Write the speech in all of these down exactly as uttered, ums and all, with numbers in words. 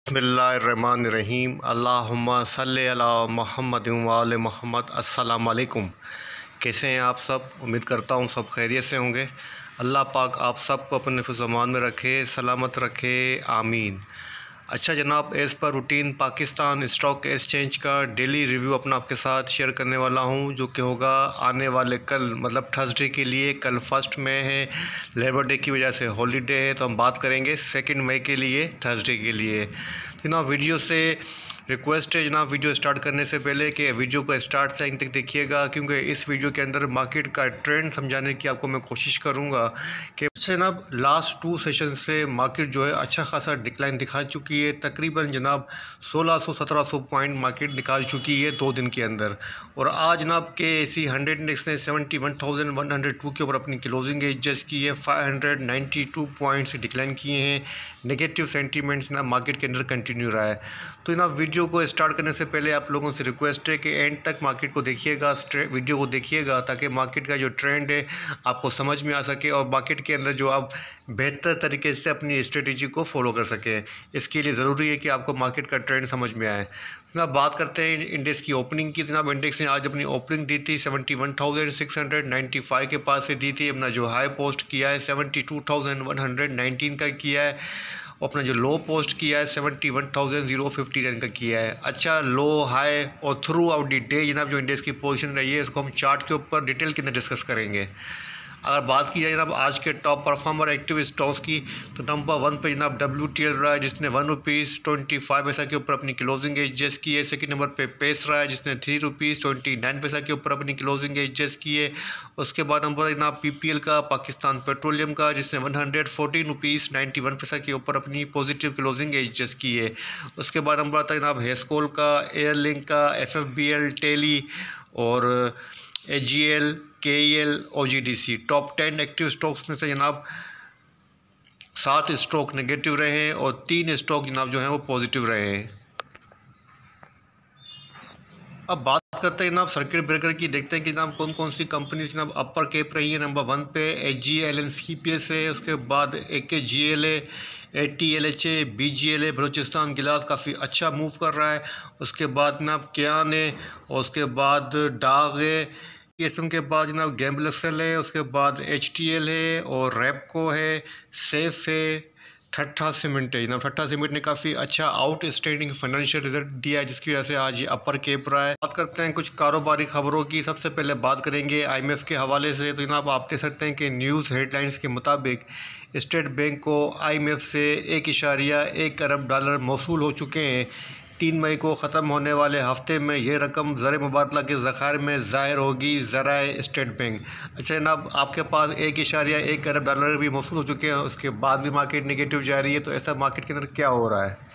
बिस्मिल्लाहिर्रहमानिर्रहीम अल्लाहुम्मा सल्लि अला मुहम्मद व आले मुहम्मद। अस्सलाम वालेकुम। कैसे हैं आप सब? उम्मीद करता हूँ सब खैरियत से होंगे। अल्लाह पाक आप सबको अपने हिफ्ज़-ओ-अमान में रखे, सलामत रखे, आमीन। अच्छा जनाब, as per routine Pakistan stock exchange का डेली रिव्यू अपना आपके साथ शेयर करने वाला हूं, जो कि होगा आने वाले कल, मतलब थर्सडे के लिए। कल फर्स्ट मई है, लेबर डे की वजह से हॉलीडे है, तो हम बात करेंगे सेकंड मई के लिए, थर्सडे के लिए। तो जनाब वीडियो से रिक्वेस्ट है जनाब, वीडियो स्टार्ट करने से पहले कि वीडियो को स्टार्ट से एंड तक देखिएगा, क्योंकि इस वीडियो के अंदर मार्केट का ट्रेंड समझाने की आपको मैं कोशिश करूंगा कि अच्छा जनाब, लास्ट टू सेशन से मार्केट जो है अच्छा खासा डिक्लाइन दिखा चुकी है। तकरीबन जनाब सोलह सौ सत्रह सौ पॉइंट मार्केट निकाल चुकी है दो दिन के अंदर। और आज जनाब के एसी हंड्रेड इंडेक्स ने seventy one thousand one hundred two के ऊपर अपनी क्लोजिंग एडजस्ट की है। Five hundred ninety two points decline किए हैं। नेगेटिव सेंटीमेंट्स ना मार्केट के अंदर कंटिन्यू रहा है। तो जनाब वीडियो को स्टार्ट करने से पहले आप लोगों से रिक्वेस्ट है कि एंड तक मार्केट को देखिएगा, वीडियो को देखिएगा, ताकि मार्केट का जो ट्रेंड है आपको समझ में आ सके और मार्केट के अंदर जो आप बेहतर तरीके से अपनी स्ट्रेटजी को फॉलो कर सकें। इसके लिए ज़रूरी है कि आपको मार्केट का ट्रेंड समझ में आए। जनाब बात करते हैं इंडेक्स की ओपनिंग की। जनाब इंडेक्स ने आज अपनी ओपनिंग दी थी seventy one thousand six hundred ninety five के पास से दी थी। अपना जो हाई पोस्ट किया है seventy two thousand one hundred nineteen का किया है। अपना जो लो पोस्ट किया है seventy one thousand zero fifty nine का किया है। अच्छा लो हाई और थ्रू आउट दी डे जनाब जो इंडेक्स की पोजीशन रही है, इसको हम चार्ट के ऊपर डिटेल के अंदर डिस्कस करेंगे। अगर बात की जाए जनाब आज के टॉप परफॉर्मर एक्टिव स्टॉक्स की, तो नंबर वन पे जनाब डब्ल्यू टी एल रहा है, जिसने वन रुपीज़ ट्वेंटी फाइव पैसा के ऊपर अपनी क्लोजिंग एडजस्ट की है। सेकंड नंबर पे पेस रहा है, जिसने थ्री रुपीज़ ट्वेंटी नाइन पैसा के ऊपर अपनी क्लोजिंग एडजस्ट की है। उसके बाद नंबर जनाब पी पी एल का, पाकिस्तान पेट्रोलियम का, जिसने one hundred fourteen rupees ninety one paisa के ऊपर अपनी पॉजिटिव क्लोजिंग एडजस्ट की है। उसके बाद नंबर आता है जनाब हेस्कोल का, एयरलिंक का, एफ एफ बी एल, टेली और A G L, K E L, O G D C. Top ten active stocks में से जनाब सात स्टॉक नेगेटिव रहे हैं और तीन स्टॉक जनाब जो हैं वो पॉजिटिव रहे हैं। अब बात करते हैं जनाब सर्किट ब्रेकर की। देखते हैं कि जनाब कौन कौन सी कंपनी जनाब अपर कैप रही है। नंबर वन पे H G L N C P S है। उसके बाद ए के जी एल है, A T L H A, B G L है, बलूचिस्तान गिलास काफ़ी अच्छा मूव कर रहा है। उसके बाद जनाब क्यान है और उसके बाद डाग है। इसम के बाद जनाब गैम्बल एक्सेल है। उसके बाद एच टी एल है और रेपको है, सेफ है, ठट्ठा सीमेंट है। जनाब ठट्ठा सीमेंट ने काफ़ी अच्छा आउटस्टैंडिंग फाइनेंशियल रिजल्ट दिया है, जिसकी वजह से आज ये अपर केप रहा है। बात करते हैं कुछ कारोबारी खबरों की। सबसे पहले बात करेंगे आई एम एफ के हवाले से। तो जनाब आप देख सकते हैं कि न्यूज़ हेडलाइंस के मुताबिक स्टेट बैंक को आई एम एफ से एक इशारिया एक अरब डॉलर मौसूल हो चुके हैं। तीन मई को ख़त्म होने वाले हफ्ते में ये रकम ज़र मुबादला के ज़खायर में ज़ाहिर होगी ज़राए स्टेट बैंक। अच्छा जनाब आपके पास एक इशारिया एक अरब डॉलर भी मौसूल हो चुके हैं, उसके बाद भी मार्केट नेगेटिव जा रही है, तो ऐसा मार्केट के अंदर क्या हो रहा है?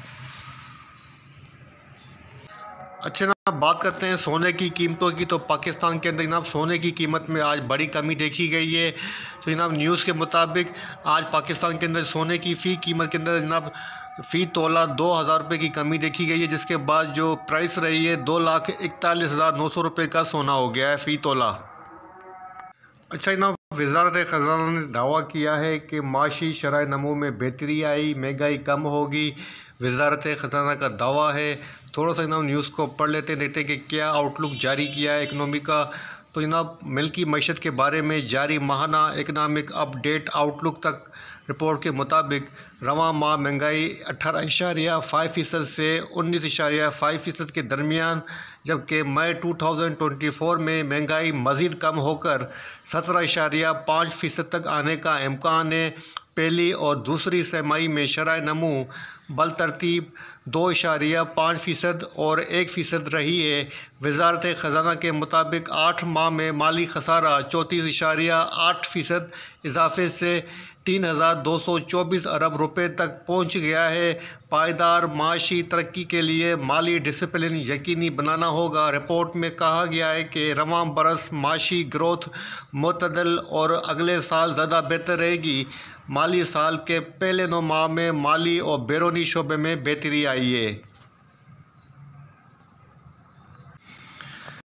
अच्छा जनाब बात करते हैं सोने की कीमतों की। तो पाकिस्तान के अंदर जनाब सोने की कीमत में आज बड़ी कमी देखी गई है। तो जनाब न्यूज़ के मुताबिक आज पाकिस्तान के अंदर सोने की फ़ी कीमत के अंदर जनाब फ़ी तोला दो हज़ार रुपये की कमी देखी गई है, जिसके बाद जो प्राइस रही है दो लाख इकतालीस हज़ार नौ सौ रुपये का सोना हो गया है फ़ी तोला। अच्छा जनाब वज़ारत ख़ज़ाना ने दावा किया है कि माशी शराय नमू में बेहतरी आई, महंगाई कम होगी। वज़ारत ख़ज़ाना का दावा है। थोड़ा सा जनाब न्यूज़ को पढ़ लेते हैं, देखते हैं कि क्या आउटलुक जारी किया है इकनॉमी का। तो जनाब मिल्की मईशत के बारे में जारी माहाना इकनॉमिक अपडेट आउटलुक तक रिपोर्ट के मुताबिक रवां माह महंगाई अठारह इशारिया फाइव फ़ीसद से उन्नीस इशारिया फाइव फ़ीसद के दरमियान, जबकि मई टू थाउजेंड ट्वेंटी फोर में महंगाई मज़ीद कम होकर सत्रह इशारिया पाँच फ़ीसद तक आने का इम्कान है। पहली और दूसरी तिमाही में शरह नमू बल तरतीब दो इशारिया पाँच फ़ीसद और एक फ़ीसद रही है। वज़ारत ख़ज़ाना के मुताबिक आठ माह में माली खसारा चौंतीस इशारिया आठ फ़ीसद इजाफे से तीन हज़ार दो सौ चौबीस अरब रुपये तक पहुंच गया है। पायदार माशी तरक्की के लिए माली डिसिप्लिन यकीनी बनाना होगा। रिपोर्ट में कहा गया है कि रवां बरस माशी ग्रोथ मुतदल और अगले साल ज़्यादा बेहतर रहेगी। माली साल के पहले नौ माह में माली और बैरूनी शोबे में बेहतरी आई है।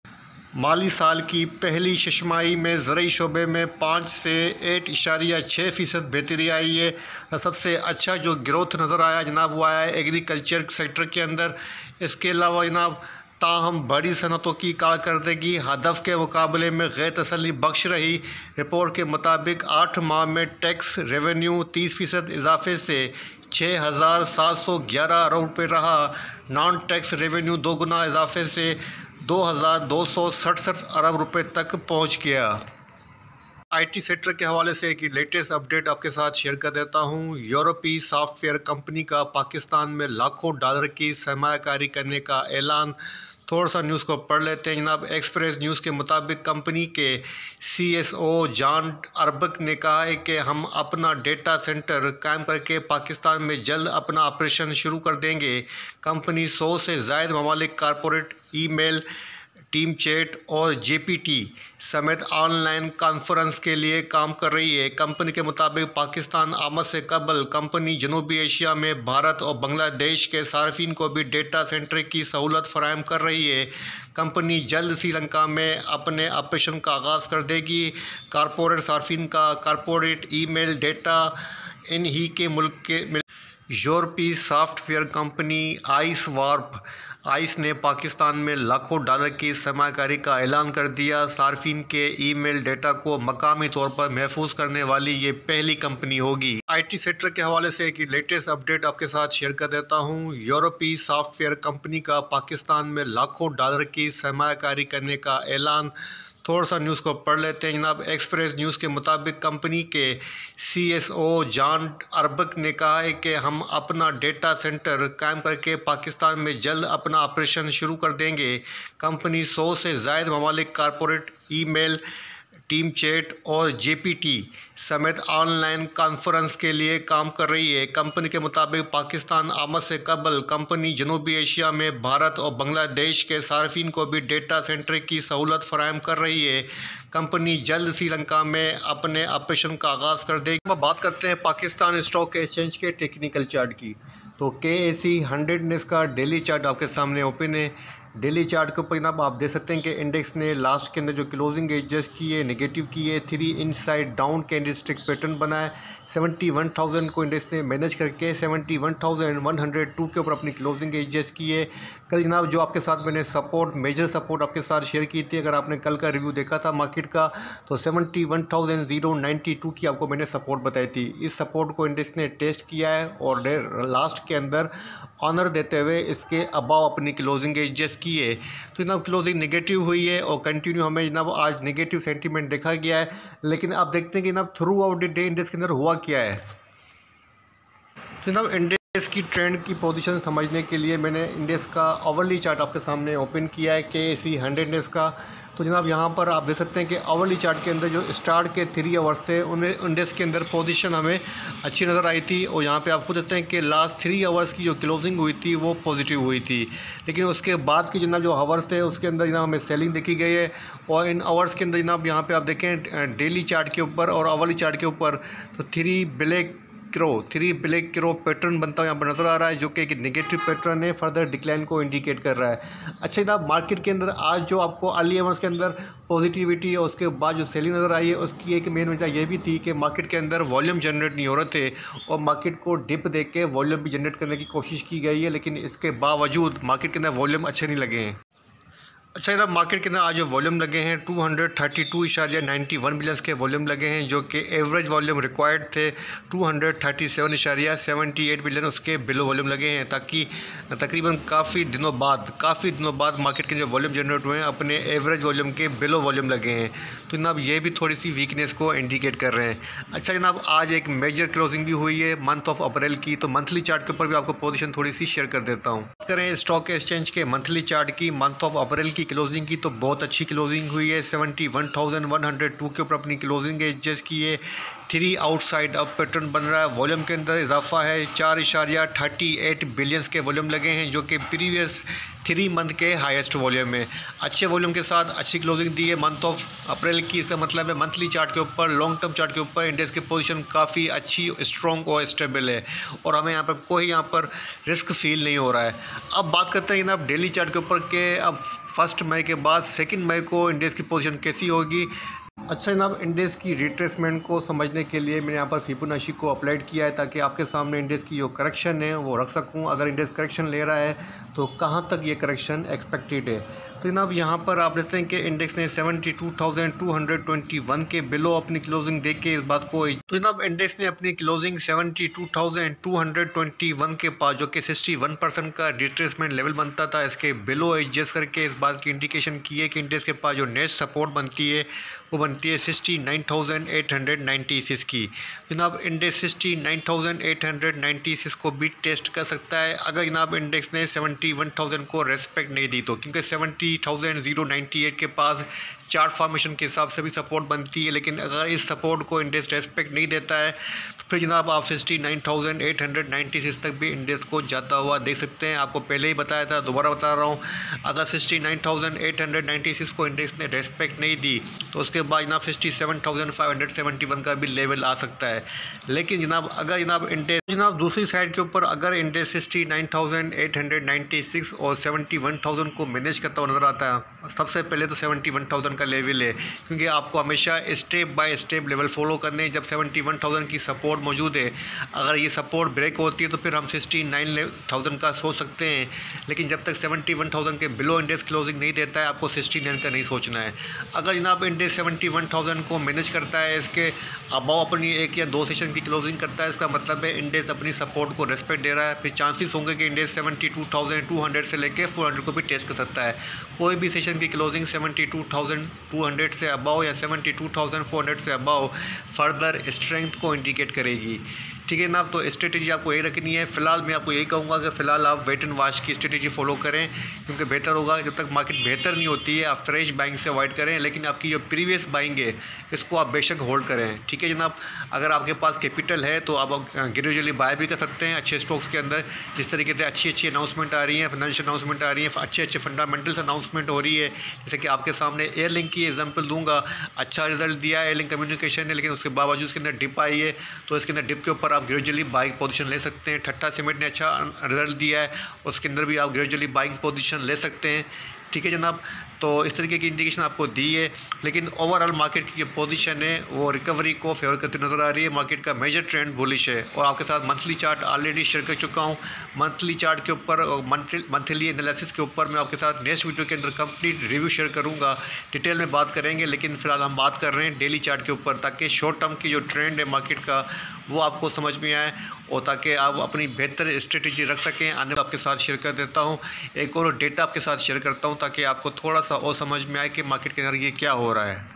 माली साल की पहली छमाही में ज़रूरी शोबे में पाँच से एट इशारिया छः फ़ीसद बेहतरी आई है। सबसे अच्छा जो ग्रोथ नज़र आया जनाब वो आया है एग्रीकल्चर सेक्टर के अंदर। इसके अलावा जनाब ताहम बड़ी सनतों की कारकर्दगी हदफ के मुकाबले में गैर तसल्ली बख्श रही। रिपोर्ट के मुताबिक आठ माह में टैक्स रेवेन्यू तीस फ़ीसद इजाफे से छः हज़ार सात सौ ग्यारह अरब रुपये रहा। नॉन टैक्स रेवेन्यू दो गुना इजाफे से दो हज़ार दो सौ सड़सठ अरब रुपये तक पहुंच गया। आईटी सेक्टर के हवाले से एक लेटेस्ट अपडेट आपके साथ शेयर कर देता हूं। यूरोपीय सॉफ्टवेयर कंपनी का पाकिस्तान में लाखों डॉलर की सरमायाकारी करने का ऐलान। थोड़ा सा न्यूज़ को पढ़ लेते हैं जनाब। एक्सप्रेस न्यूज़ के मुताबिक कंपनी के सी एस ओ जॉन अरबक ने कहा है कि हम अपना डेटा सेंटर कायम करके पाकिस्तान में जल्द अपना ऑपरेशन शुरू कर देंगे। कंपनी सौ से ज़ायद ममालिक कॉरपोरेट ईमेल, टीम चैट और जे पी टी समेत ऑनलाइन कॉन्फ्रेंस के लिए काम कर रही है। कंपनी के मुताबिक पाकिस्तान आमद से कबल कंपनी जनूबी एशिया में भारत और बांग्लादेश के सार्फिन को भी डेटा सेंटर की सहूलत फराहम कर रही है। कंपनी जल्द श्रीलंका में अपने ऑपरेशन का आगाज़ कर देगी। कॉरपोरेट सार्फिन का कॉरपोरेट ईमेल डेटा इन ही के मुल्क के यूरोपीय software company IceWarp ice ने पाकिस्तान में लाखों डॉलर की सरमायाकारी का ऐलान कर दिया। सार्फिन के ईमेल डेटा को मकामी तौर पर महफूज करने वाली ये पहली कंपनी होगी। आईटी सेक्टर के हवाले से एक लेटेस्ट अपडेट आपके साथ शेयर कर देता हूँ। यूरोपीय सॉफ्टवेयर कंपनी का पाकिस्तान में लाखों डॉलर की सरमायाकारी करने का ऐलान। थोड़ा सा न्यूज़ को पढ़ लेते हैं जनाब। एक्सप्रेस न्यूज़ के मुताबिक कंपनी के सी एस ओ जॉन अरबक ने कहा है कि हम अपना डेटा सेंटर कायम करके पाकिस्तान में जल्द अपना ऑपरेशन शुरू कर देंगे। कंपनी सौ से ज़ायद ममालिक कॉरपोरेट ईमेल, टीम चैट और जे पी टी समेत ऑनलाइन कॉन्फ्रेंस के लिए काम कर रही है। कंपनी के मुताबिक पाकिस्तान आमद से कबल कंपनी जनूबी एशिया में भारत और बांग्लादेश के सार्फिन को भी डेटा सेंटर की सहूलत फराहम कर रही है। कंपनी जल्द श्रीलंका में अपने ऑपरेशन का आगाज़ कर देगी। अब बात करते हैं पाकिस्तान स्टॉक एक्सचेंज के टेक्निकल चार्ट की। तो के एस ई हंड्रेड ने इसका डेली चार्ट आपके सामने ओपन है। डेली चार्ट के ऊपर जनाब आप देख सकते हैं कि इंडेक्स ने लास्ट के अंदर जो क्लोजिंग एजेस की है नेगेटिव की है। Three inside down candlestick pattern बना है। सेवेंटी वन थाउजेंड को इंडेक्स ने मैनेज करके seventy one thousand one hundred two के ऊपर अपनी क्लोजिंग एजेस की है। कल जनाब जो आपके साथ मैंने सपोर्ट मेजर सपोर्ट आपके साथ शेयर की थी, अगर आपने कल का रिव्यू देखा था मार्केट का तो seventy one thousand zero ninety two की आपको मैंने सपोर्ट बताई थी। इस सपोर्ट को इंडेक्स ने टेस्ट किया है और लास्ट के अंदर ऑनर देते हुए इसके अबाव अपनी क्लोजिंग एजेस की है। तो जनाब क्लोजिंग नेगेटिव हुई है और कंटिन्यू हमें जनाब आज नेगेटिव सेंटीमेंट देखा गया है। लेकिन आप देखते हैं कि जनाब throughout the day index के अंदर हुआ क्या है। तो जनाब इंडेक्स की ट्रेंड की पोजीशन समझने के लिए मैंने इंडेक्स का आवरली चार्ट आपके सामने ओपन किया है के एस ई हंड्रेड का। तो जनाब यहाँ पर आप देख सकते हैं कि आवरली चार्ट के अंदर जो स्टार्ट के थ्री आवर्स थे उन्हें इंडेक्स के अंदर पोजीशन हमें अच्छी नज़र आई थी। और यहाँ पे आप खुद देखते हैं कि लास्ट थ्री आवर्स की जो क्लोजिंग हुई थी वो पॉजिटिव हुई थी। लेकिन उसके बाद की जनाब जो आवर्स थे उसके अंदर जनाब हमें सेलिंग देखी गई है। और इन आवर्स के अंदर जनाब यहाँ पर आप देखें डेली चार्ट के ऊपर और आवरली चार्ट के ऊपर तो three black crow three black crow pattern बनता हुआ यहाँ पर नज़र आ रहा है, जो कि एक नेगेटिव पैटर्न है, फर्दर डिक्लाइन को इंडिकेट कर रहा है। अच्छा जनाब मार्केट के अंदर आज जो आपको अर्ली आवर्स के अंदर पॉजिटिविटी और उसके बाद जो सेलिंग नज़र आई है उसकी एक मेन वजह ये भी थी कि मार्केट के अंदर वॉल्यूम जनरेट नहीं हो रहे थे और मार्केट को डिप देख के वॉल्यूम भी जनरेट करने की कोशिश की गई है। लेकिन इसके बावजूद मार्केट के अंदर वॉल्यूम अच्छे नहीं लगे हैं। अच्छा जनाब मार्केट के अंदर आज जो वॉल्यूम लगे हैं टू हंड्रेड थर्टी टू इशारिया नाइन्टी वन बिलियंस के वॉल्यूम लगे हैं, जो कि एवरेज वॉल्यूम रिक्वायर्ड थे टू हंड्रेड थर्टी सेवन इशारिया सेवेंटी एट बिलियन उसके बिलो वॉल्यूम लगे हैं। ताकि तकरीबन काफ़ी दिनों बाद काफ़ी दिनों बाद मार्केट के जो वॉल्यूम जनरेट हुए हैं अपने एवरेज वॉल्यूम के बिलो वॉल्यूम लगे हैं। तो जनाब ये भी थोड़ी सी वीकनेस को इंडिकेट कर रहे हैं। अच्छा जनाब आज एक मेजर क्लोजिंग भी हुई है मंथ ऑफ अप्रैल की, तो मंथली चार्ट के ऊपर भी आपको पोजीशन थोड़ी सी शेयर कर देता हूँ। बात करें स्टॉक एक्सचेंज के मंथली चार्ट की मंथ ऑफ अप्रैल की क्लोजिंग की तो बहुत अच्छी क्लोजिंग हुई है। Seventy one thousand one hundred two के ऊपर अपनी क्लोजिंग एडजस्ट की है। थ्री आउटसाइड अब पैटर्न बन रहा है। वॉल्यूम के अंदर इजाफा है, चार इशारिया थर्टी एट बिलियंस के वॉल्यूम लगे हैं जो कि प्रीवियस थ्री मंथ के हाईएस्ट वॉल्यूम है। अच्छे वॉल्यूम के साथ अच्छी क्लोजिंग दी है मंथ ऑफ अप्रैल की। इसका मतलब है मंथली चार्ट के ऊपर, लॉन्ग टर्म चार्ट के ऊपर इंडेक्स की पोजीशन काफ़ी अच्छी, स्ट्रॉन्ग और स्टेबल है और हमें यहाँ पर कोई यहाँ पर रिस्क फील नहीं हो रहा है। अब बात करते हैं जनाब डेली चार्ट के ऊपर के अब फर्स्ट मई के बाद सेकेंड मई को इंडेक्स की पोजीशन कैसी होगी। अच्छा जनाब, इंडेक्स की रिट्रेसमेंट को समझने के लिए मैंने यहाँ पर फिबोनाची को अप्लाइड किया है ताकि आपके सामने इंडेक्स की जो करेक्शन है वो रख सकूँ। अगर इंडेक्स करेक्शन ले रहा है तो कहाँ तक ये करेक्शन एक्सपेक्टेड है। तो जनाब यहाँ पर आप देखते हैं कि इंडेक्स ने seventy two thousand two hundred twenty one के बिलो अपनी क्लोजिंग देख के इस बात को, तो जनाब इंडेक्स ने अपनी closing seventy two thousand two hundred twenty one के पास जो कि सिक्सटी वन परसेंट का रिट्रेसमेंट लेवल बनता था, इसके बिलो एडजस्ट करके इस बात की इंडिकेशन की है कि इंडेक्स के पास जो नेक्स्ट सपोर्ट बनती है वो बनती है sixty nine thousand eight hundred ninety six की। जनाब index sixty nine thousand eight hundred ninety six को भी टेस्ट कर सकता है अगर जनाब इंडेक्स ने सेवेंटी वन थाउजेंड को रेस्पेक्ट नहीं दी तो, क्योंकि seventy thousand zero ninety eight के पास चार्ट फॉर्मेशन के हिसाब से भी सपोर्ट बनती है। लेकिन अगर इस सपोर्ट को इंडेक्स रेस्पेक्ट नहीं देता है तो फिर जनाब आप sixty nine thousand eight hundred ninety six तक भी इंडेक्स को जाता हुआ देख सकते हैं। आपको पहले ही बताया था, दोबारा बता रहा हूँ, अगर sixty nine thousand eight hundred ninety six को इंडेक्स ने रेस्पेक्ट नहीं दी तो उसके बाद जनाब sixty seven thousand five hundred seventy one का भी लेवल आ सकता है। लेकिन जनाब अगर जनाब इंडेक्स जनाब दूसरी साइड के ऊपर अगर index sixty nine thousand eight hundred ninety six और सेवेंटी वन थाउजेंड को मैनेज करता हुआ नजर आता है, सबसे पहले तो सेवेंटी वन थाउजेंड का लेवल है, क्योंकि आपको हमेशा step by step level follow करने हैं। जब सेवेंटी वन थाउजेंड की सपोर्ट मौजूद है, अगर ये सपोर्ट ब्रेक होती है तो फिर हम सिक्सटी नाइन थाउजेंड का सोच सकते हैं। लेकिन जब तक सेवेंटी वन थाउजेंड के बिलो इंडेक्स क्लोजिंग नहीं देता है, आपको सिक्सटी नाइन का नहीं सोचना है। अगर जनाब इंडेक्स सेवेंटी वन थाउजेंड को मैनेज करता है, इसके अबाव अपनी एक या दो सेशन की क्लोजिंग करता है, इसका मतलब है इंडेक्स अपनी सपोर्ट को रेस्पेक्ट दे रहा है। फिर चांसेस होंगे कि index seventy two thousand two hundred से लेकर फोर हंड्रेड को भी टेस्ट कर सकता है। कोई भी सेशन की closing seventy two thousand two hundred से अबाव या seventy two thousand four hundred से अबाव फर्दर स्ट्रेंथ को इंडिकेट करेगी। ठीक है ना, तो स्ट्रेटेजी आपको यही रखनी है। फिलहाल मैं आपको यही कहूँगा कि फ़िलहाल आप वेट एंड वॉच की स्ट्रेटेजी फॉलो करें, क्योंकि बेहतर होगा। जब तक मार्केट बेहतर नहीं होती है आप फ्रेश बाइंग से अवॉइड करें, लेकिन आपकी जो प्रीवियस बाइंग है इसको आप बेशक होल्ड करें। ठीक है जनाब, अगर आपके पास कैपिटल है तो आप ग्रेजुअली बाय भी कर सकते हैं अच्छे स्टॉक्स के अंदर। जिस तरीके से अच्छी अच्छी अनाउंसमेंट आ रही हैं, फाइनेंशियल अनाउंसमेंट आ रही हैं, अच्छे अच्छे फंडामेंटल्स अनाउंसमेंट हो रही है। जैसे कि आपके सामने एयरलिंक की एग्जांपल दूंगा, अच्छा रिजल्ट दिया है एयरलिंक कम्युनिकेशन ने, लेकिन उसके बावजूद इसके अंदर डिप आई है, तो इसके अंदर डिप के ऊपर आप ग्रेजुअली बाइंग पोजीशन ले सकते हैं। ठट्टा सीमेंट ने अच्छा रिजल्ट दिया है, उसके अंदर भी आप ग्रेजुअली बाइंग पोजीशन ले सकते हैं। ठीक है जनाब, तो इस तरीके की इंडिकेशन आपको दी है, लेकिन ओवरऑल मार्केट की जो पोजीशन है वो रिकवरी को फेवर करती नज़र आ रही है। मार्केट का मेजर ट्रेंड बुलिश है और आपके साथ मंथली चार्ट ऑलरेडी शेयर कर चुका हूँ। मंथली चार्ट के ऊपर और मंथली एनालिसिस के ऊपर मैं आपके साथ नेक्स्ट वीडियो के अंदर कंप्लीट रिव्यू शेयर करूँगा, डिटेल में बात करेंगे। लेकिन फिलहाल हम बात कर रहे हैं डेली चार्ट के ऊपर, ताकि शॉर्ट टर्म की जो ट्रेंड है मार्केट का वो आपको समझ में आए और ताकि आप अपनी बेहतर स्ट्रेटेजी रख सकें। आने आपके साथ शेयर कर देता हूँ, एक और डेटा आपके साथ शेयर करता हूँ ताकि आपको थोड़ा सा और समझ में आए कि मार्केट के अंदर ये क्या हो रहा है।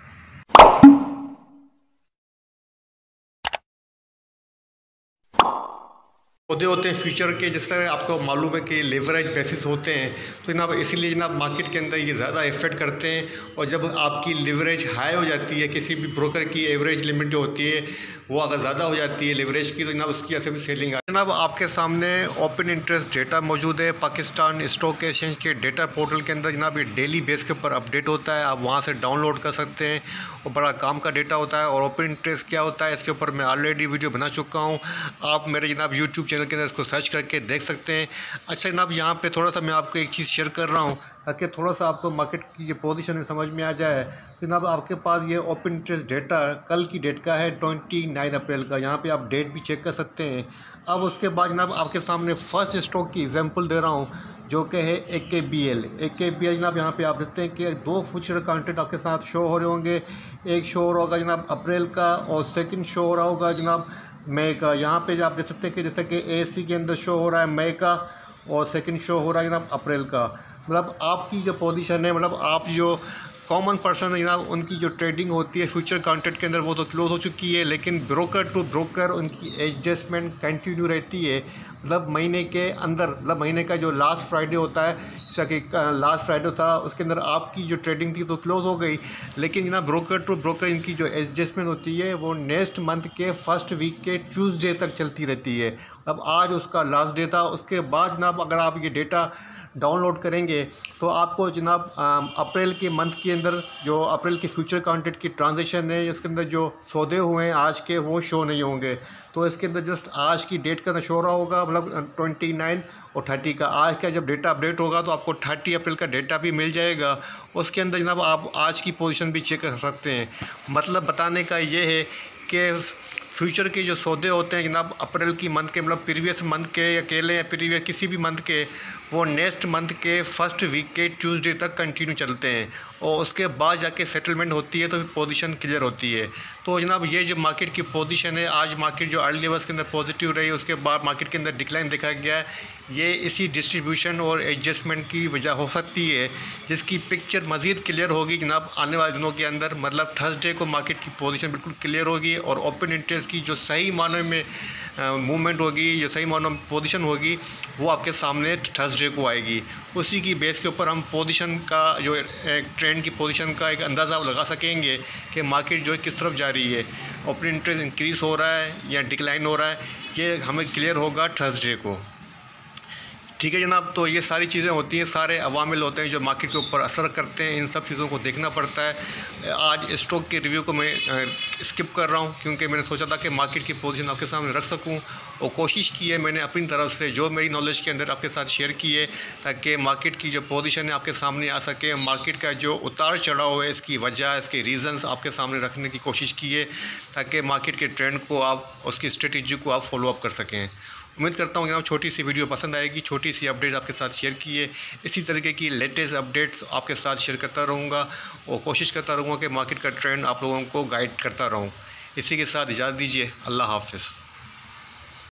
पौधे होते हैं फ्यूचर के, जिस तरह आपको मालूम है कि लेवरेज बेसिस होते हैं, तो जनाब इसीलिए जनाब मार्केट के अंदर ये ज़्यादा इफेक्ट करते हैं। और जब आपकी लेवरेज हाई हो जाती है, किसी भी ब्रोकर की एवरेज लिमिट जो होती है वो अगर ज़्यादा हो जाती है लेवरेज की, तो जनाब उसकी ऐसे भी सेलिंग आती है। जनाब आपके सामने ओपन इंटरेस्ट डेटा मौजूद है पाकिस्तान स्टॉक एक्सचेंज के डेटा पोर्टल के अंदर। जनाब ये डेली बेस के ऊपर अपडेट होता है, आप वहाँ से डाउनलोड कर सकते हैं और बड़ा काम का डेटा होता है। और ओपन इंटरेस्ट क्या होता है इसके ऊपर मैं ऑलरेडी वीडियो बना चुका हूँ, आप मेरे जनाब यूट्यूब चैनल के अंदर इसको सर्च करके देख सकते हैं। अच्छा जनाब, यहाँ पे थोड़ा सा मैं आपको एक चीज़ शेयर कर रहा हूँ ताकि थोड़ा सा आपको मार्केट की जो पोजीशन है समझ में आ जाए। जनाब आपके पास ये ओपन इंटरेस्ट डेटा कल की डेट का है ट्वेंटी नाइन अप्रैल का, यहाँ पे आप डेट भी चेक कर सकते हैं। अब उसके बाद जनाब आपके सामने फर्स्ट स्टॉक की एग्जांपल दे रहा हूँ जो कि है ए के बी एल। ए के बी एल जनाब यहाँ पे आप देखते हैं कि दो फ्यूचर कॉन्ट्रैक्ट आपके साथ शो हो रहे होंगे। एक शो हो रहा होगा जनाब अप्रैल का और सेकंड शो हो रहा होगा जनाब मई का। यहाँ पे आप देख सकते हैं कि जैसे कि ए सी के अंदर शो हो रहा है मई का और सेकंड शो हो रहा है जनाब अप्रैल का। मतलब आपकी जो पोजीशन है, मतलब आप जो कॉमन पर्सन है जनाब, उनकी जो ट्रेडिंग होती है फ्यूचर कॉन्ट्रैक्ट के अंदर वो तो क्लोज हो चुकी है, लेकिन ब्रोकर टू ब्रोकर उनकी एडजस्टमेंट कंटिन्यू रहती है। मतलब महीने के अंदर, मतलब महीने का जो लास्ट फ्राइडे होता है, जैसा कि लास्ट फ्राइडे था, उसके अंदर आपकी जो ट्रेडिंग थी तो क्लोज हो गई, लेकिन जनाब ब्रोकर टू ब्रोकर इनकी जो एडजस्टमेंट होती है वो नेक्स्ट मंथ के फर्स्ट वीक के ट्यूसडे तक चलती रहती है। अब आज उसका लास्ट डे था, उसके बाद जनाब अगर आप ये डेटा डाउनलोड करेंगे तो आपको जनाब अप्रैल के मंथ के अंदर जो अप्रैल के फ्यूचर कॉन्ट्रैक्ट की ट्रांजैक्शन है, इसके अंदर जो सौदे हुए हैं आज के, वो शो नहीं होंगे। तो इसके अंदर जस्ट आज की डेट का शो रहा होगा, मतलब ट्वेंटी नाइन और थर्टी का। आज का जब डेटा अपडेट होगा तो आपको थर्टी अप्रैल का डेटा भी मिल जाएगा। उसके अंदर जनाब आप आज की पोजीशन भी चेक कर सकते हैं। मतलब बताने का ये है कि फ्यूचर के जो सौदे होते हैं जनाब अप्रैल की मंथ के, मतलब प्रीवियस मंथ के या केले या प्रीवियस किसी भी मंथ के, वो नेक्स्ट मंथ के फर्स्ट वीक के ट्यूसडे तक कंटिन्यू चलते हैं और उसके बाद जाके सेटलमेंट होती है तो फिर पोजीशन क्लियर होती है। तो जनाब ये जो मार्केट की पोजीशन है, आज मार्केट जो अर्ली लेवल्स के अंदर पॉजिटिव रही, उसके बाद मार्केट के अंदर डिक्लाइन देखा गया है, ये इसी डिस्ट्रीब्यूशन और एडजस्टमेंट की वजह हो सकती है, जिसकी पिक्चर मज़ीद क्लियर होगी जनाब आने वाले दिनों के अंदर। मतलब थर्सडे को मार्केट की पोजीशन बिल्कुल क्लियर होगी और ओपन इंटरेस्ट की जो सही मानों में मूवमेंट होगी, जो सही मानों में पोजीशन होगी, वो आपके सामने थर्सडे को आएगी। उसी की बेस के ऊपर हम पोजीशन का जो एक ट्रेंड की पोजीशन का एक अंदाज़ा लगा सकेंगे कि मार्केट जो है किस तरफ जा रही है, ओपन इंटरेस्ट इंक्रीज़ हो रहा है या डिक्लाइन हो रहा है, ये हमें क्लियर होगा थर्सडे को। ठीक है जनाब, तो ये सारी चीज़ें होती हैं, सारे अवामिल होते हैं जो मार्केट के ऊपर असर करते हैं, इन सब चीज़ों को देखना पड़ता है। आज स्टॉक के रिव्यू को मैं स्किप कर रहा हूँ क्योंकि मैंने सोचा था कि मार्केट की पोजीशन आपके सामने रख सकूँ, और कोशिश की है मैंने अपनी तरफ से जो मेरी नॉलेज के अंदर आपके साथ शेयर की है, ताकि मार्केट की जो पोजीशन है आपके सामने आ सके। मार्केट का जो उतार चढ़ाव है, इसकी वजह, इसके रीज़न्स आपके सामने रखने की कोशिश की है, ताकि मार्केट के ट्रेंड को आप, उसकी स्ट्रेटेजी को आप फॉलो अप कर सकें। उम्मीद करता हूँ कि आप छोटी सी वीडियो पसंद आएगी, छोटी सी अपडेट आपके साथ शेयर की है। इसी तरीके की लेटेस्ट अपडेट्स आपके साथ शेयर करता रहूँगा और कोशिश करता रहूँगा कि मार्केट का ट्रेंड आप लोगों को गाइड करता रहूँ। इसी के साथ इजाज़त दीजिए, अल्लाह हाफ़िज़।